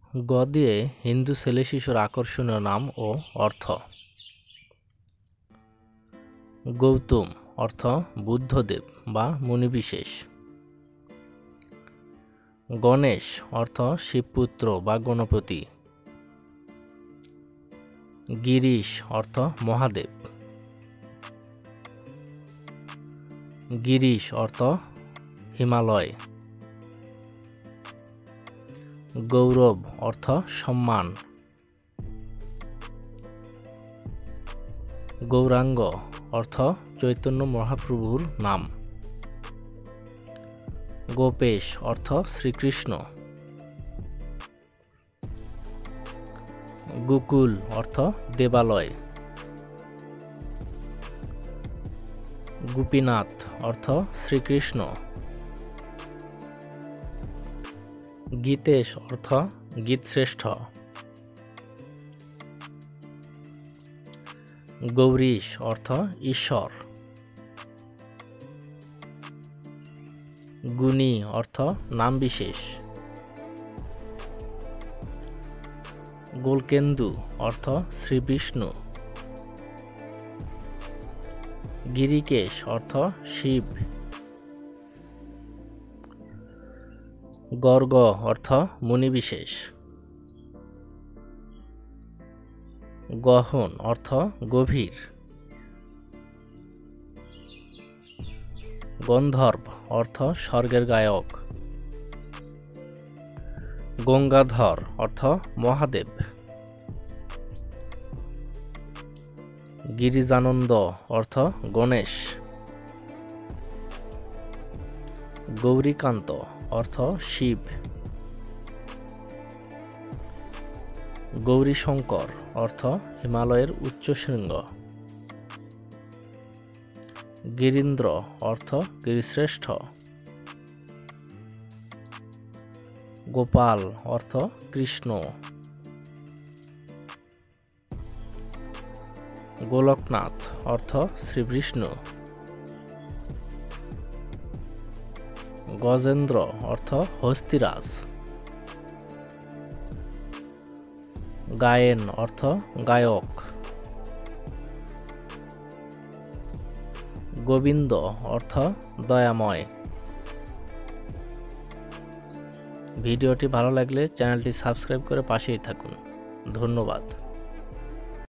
গ দিয়ে হিন্দু ছেলে শিশুর আকর্ষণীয় নাম ও অর্থ। গৌতম অর্থ বুদ্ধদেব বা মুনিবিশেষ। গণেশ অর্থ শিবপুত্র বা গণপতি। গিরিশ অর্থ মহাদেব। গিরিশ অর্থ হিমালয়। গৌরব অর্থ সম্মান। গৌরাঙ্গ অর্থ চৈতন্য মহাপ্রভুর নাম। গোপেশ অর্থ শ্রীকৃষ্ণ। গোকুল অর্থ দেবালয়। গোপীনাথ অর্থ শ্রীকৃষ্ণ। গীতেশ অর্থ গীতশ্রেষ্ঠ। গৌরীশ অর্থ ঈশ্বর। গুণী অর্থ নাম বিশেষ। গোলকেন্দু অর্থ শ্রীবিষ্ণু। গিরিকেশ অর্থ শিব। গর্গ অর্থ মুনিবিশেষ। গহন অর্থ গভীর। গন্ধর্ব অর্থ স্বর্গের গায়ক। গঙ্গাধর অর্থ মহাদেব। গিরিজানন্দ অর্থ গণেশ। গৌরীকান্ত অর্থ শিব। গৌরীশঙ্কর অর্থ হিমালয়ের উচ্চ শৃঙ্গ। গিরীন্দ্র অর্থ গিরিশ্রেষ্ঠ। গোপাল অর্থ কৃষ্ণ। গোলকনাথ অর্থ শ্রীবিষ্ণু। গজেন্দ্র অর্থ হস্তিরাজ। গায়েন অর্থ গায়ক। গোবিন্দ অর্থ দয়াময়। ভিডিওটি ভালো লাগলে চ্যানেলটি সাবস্ক্রাইব করে পাশেই থাকুন। ধন্যবাদ।